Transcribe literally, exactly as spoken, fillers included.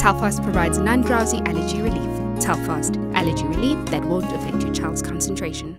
Telfast provides non-drowsy allergy relief. Telfast, allergy relief that won't affect your child's concentration.